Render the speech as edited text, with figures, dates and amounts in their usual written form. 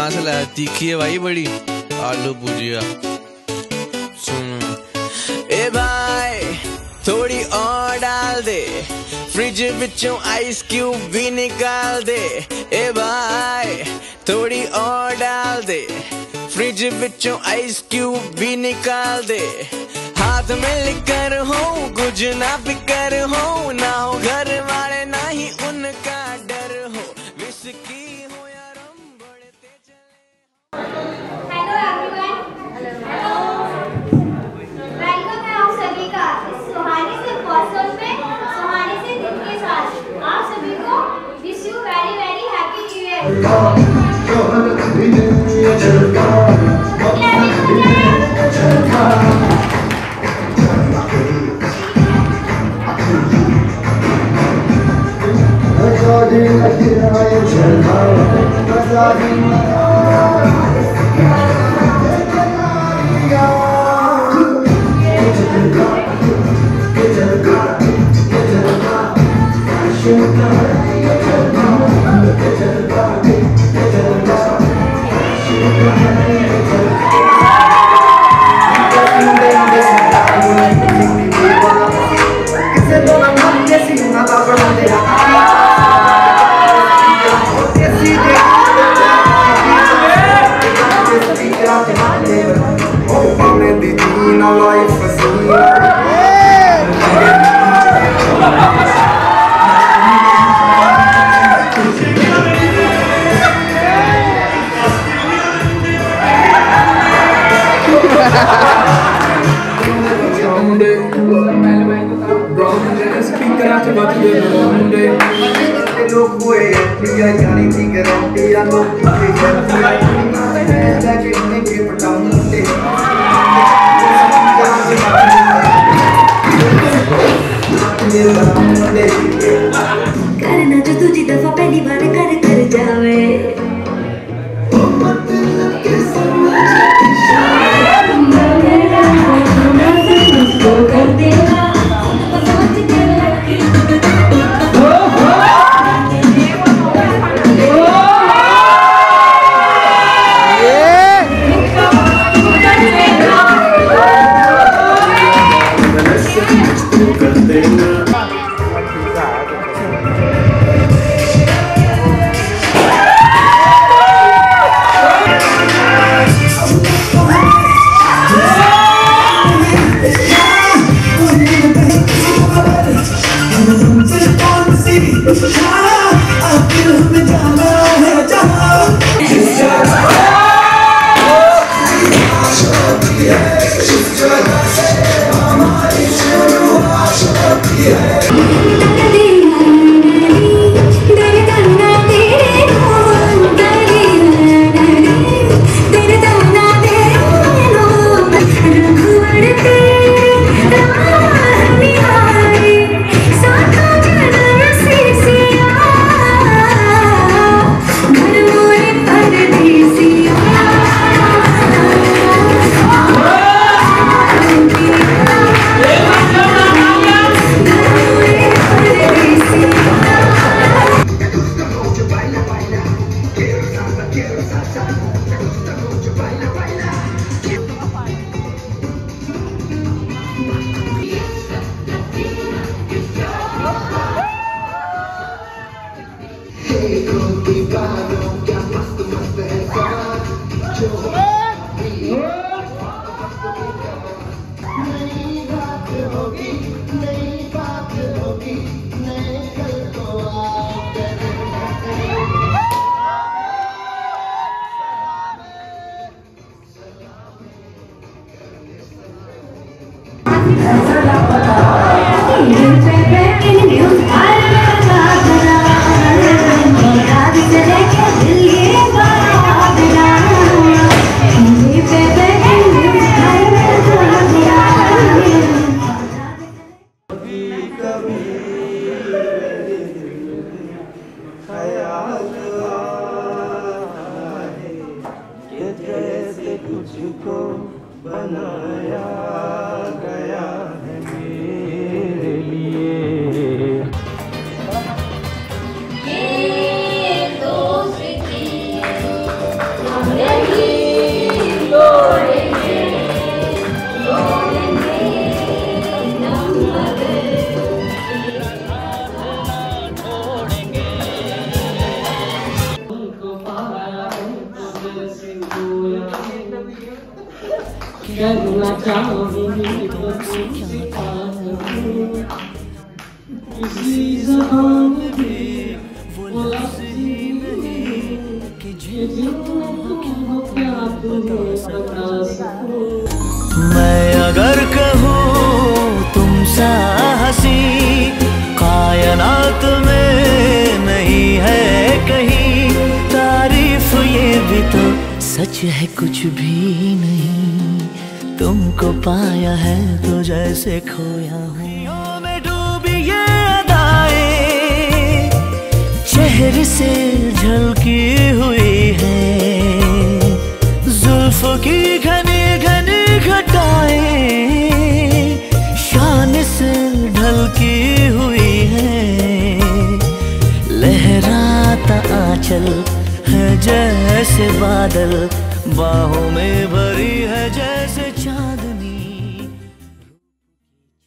कहाँ से लाया? तीखी है भाई बड़ी। आलू भुजिया। सुनो ए भाई थोड़ी और डाल दे, फ्रिज विचों आइस क्यूब भी निकाल दे। ए भाई थोड़ी और डाल दे, फ्रिज विचों आइस क्यूब भी निकाल दे। हाथ में लिकर हो कुछ ना फिकर हो, ना हो घर वाले ना ही उनका डर हो, विस्की हो या रम बढ़ते चले। Hello everyone. हेलो वेलकम है आप सभी का इस सुहाने से मौसम में सुहाने से दिन के साथ। आप सभी को wish you very very happy new year. करना जो तुझी दफा पहली बार कर जावे। किसी ज़बान में वो लफ्ज़ ही नहीं कि तुम क्या बता सको। मैं अगर कहूँ तुम सा हंसी कायनात में नहीं है कहीं, तारीफ ये भी तो सच है कुछ भी नहीं। तुमको पाया है तो जैसे खोया हूँ में डूबी ये अदाएं चेहरे से झलकी हुई है, जुल्फों की घनी घनी घटाएं शान से ढलकी हुई है। लहराता आंचल है जैसे बादल, बाहों में भरी है जैसे चांद।